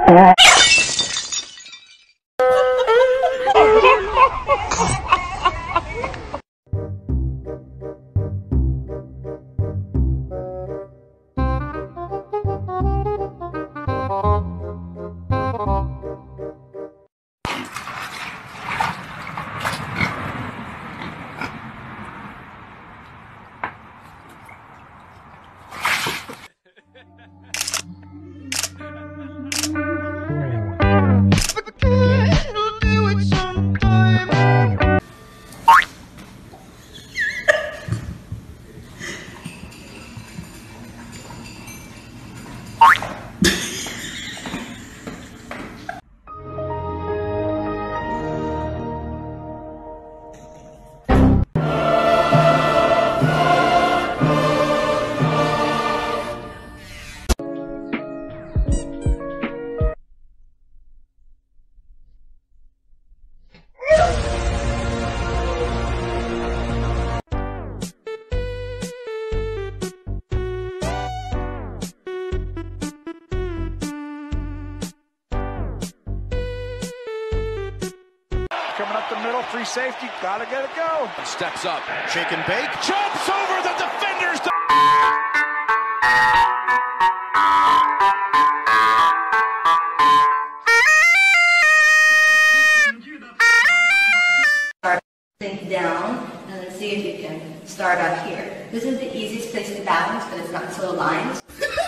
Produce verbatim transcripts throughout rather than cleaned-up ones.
Coming up the middle, free safety, gotta get it go. Steps up, shake and bake, Jumps over the defenders. Think down and then see if you can start up here. This is the easiest place to balance, but it's not so aligned.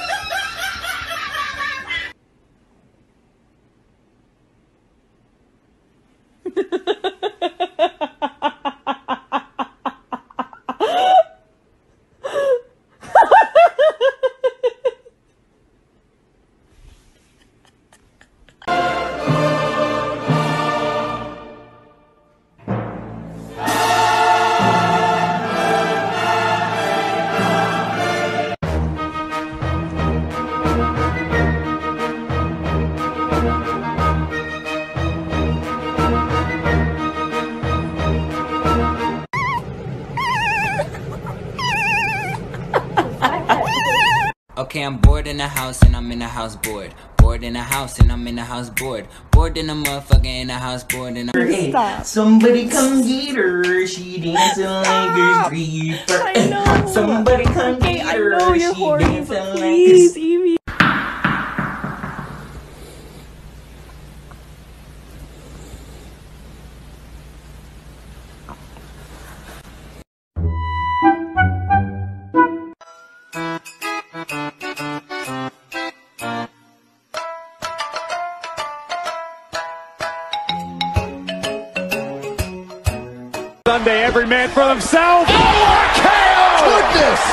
Okay, I'm bored in the house and I'm in the house bored. Bored in the house and I'm in the house bored. Bored in the motherfucker in the house bored in the Hey, somebody come get her. She dancing like a stripper. I know. Somebody come Okay, get I her. know you're She horny, dancing but like please, a... Evie. Sunday, every man for himself. Oh, K O! Goodness!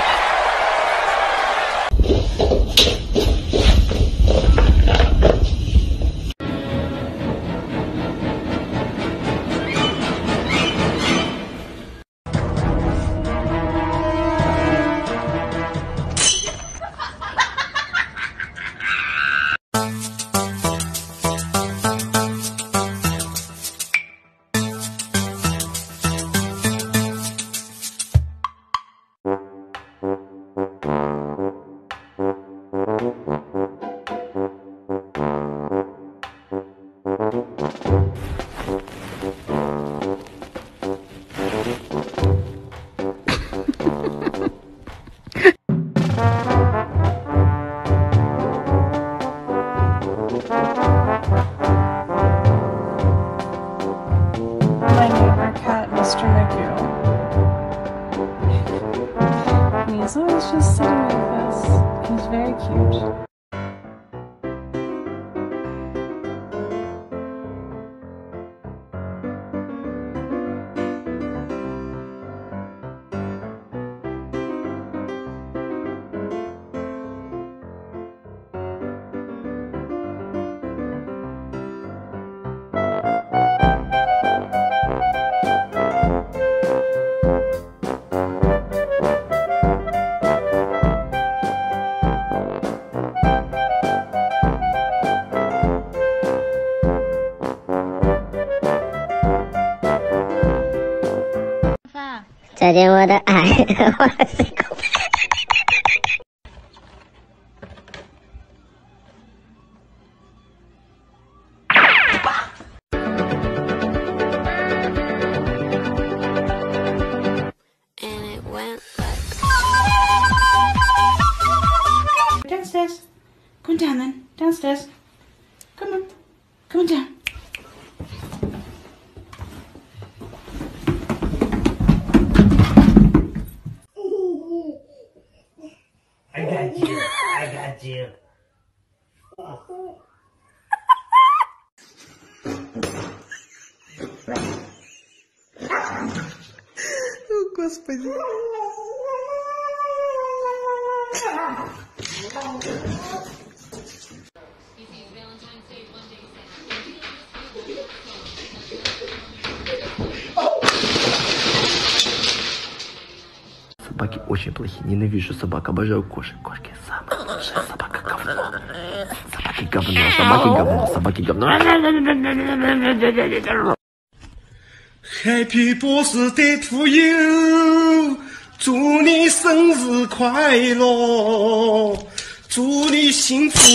My neighbor cat, Mister Magoo. And he's always just sitting like this. He's very cute. 再见我的爱，我是狗。 princess. Come on. Come on down. I got you. I got you. О, Господи. Собаки очень плохие, ненавижу собак, обожаю кошек. Кошки самые лучшие, собака говно. Собаки говно, собаки говно, собаки говно. Happy birthday to you， 祝你生日快乐，祝你幸福。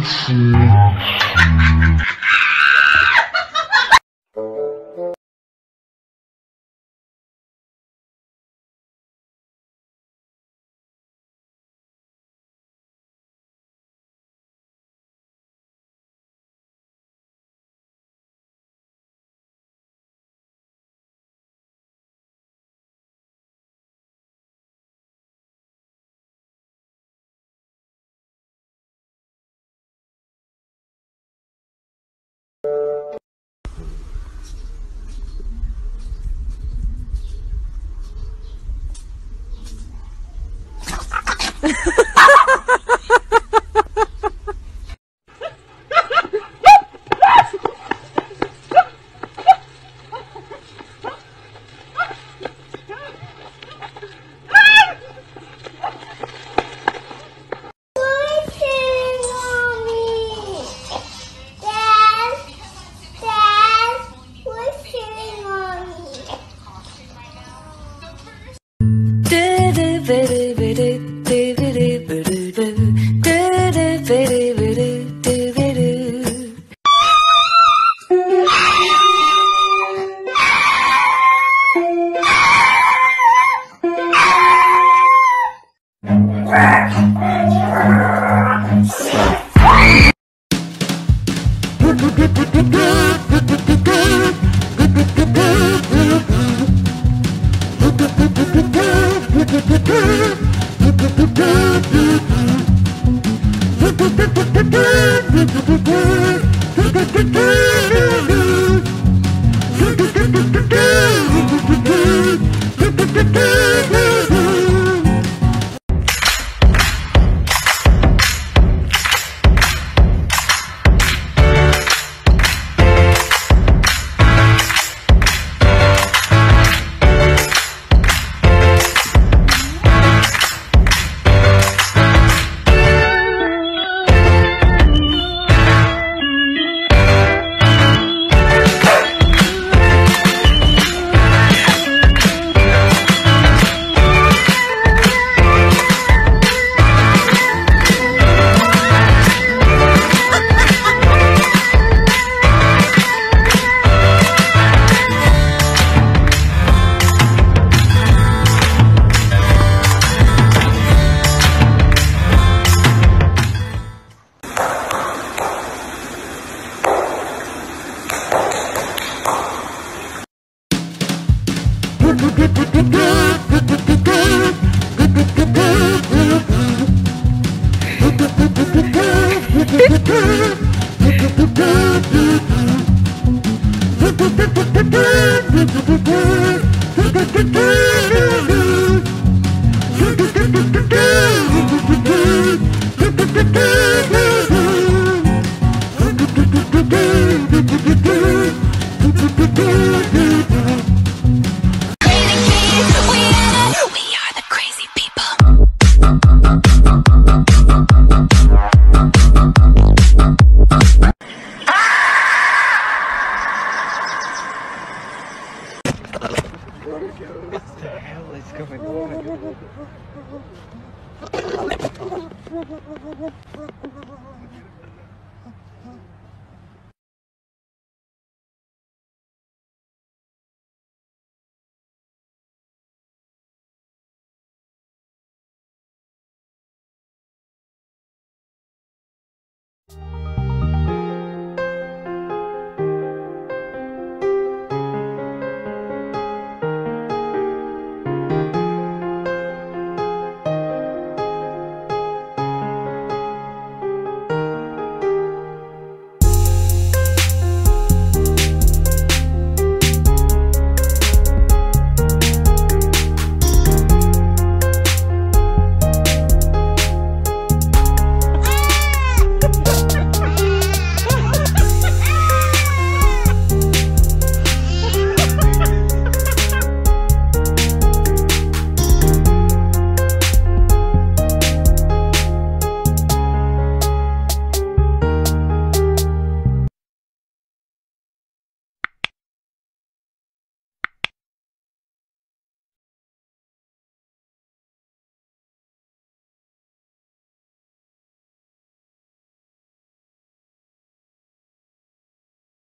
What the hell is going on?